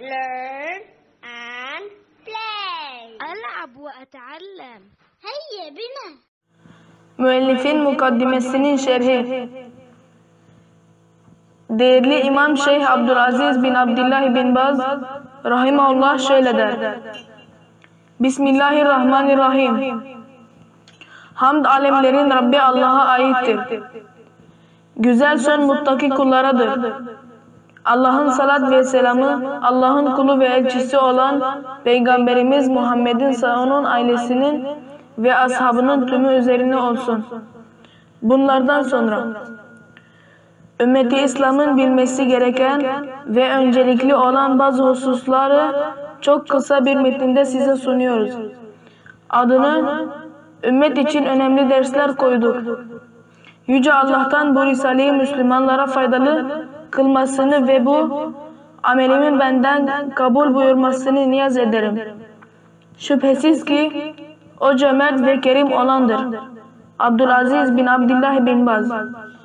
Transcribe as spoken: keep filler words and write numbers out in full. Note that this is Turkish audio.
learn and play. ألعب وأتعلم. هيا بنا. Müellifin mukaddimesinin şerhi. Değerli İmam Şeyh Abdülaziz bin Abdullah bin Baz rahimahullah şöyle der: Bismillahirrahmanirrahim. Hamd alemlerin Rabbi Allah'a aittir. Güzel son muttaki kullaradır. Allah'ın salat ve selamı Allah'ın kulu ve elçisi olan Peygamberimiz Muhammed'in, onun ailesinin ve ashabının tümü üzerine olsun. Bunlardan sonra ümmeti İslam'ın bilmesi gereken ve öncelikli olan bazı hususları çok kısa bir metinde size sunuyoruz. Adını ümmet için önemli dersler koyduk. Yüce Allah'tan bu Risale'yi Müslümanlara faydalı kılmasını ve bu amelimin benden kabul buyurmasını niyaz ederim. Şüphesiz ki o cömert ve kerim olandır. Abdülaziz bin Abdullah bin Baz.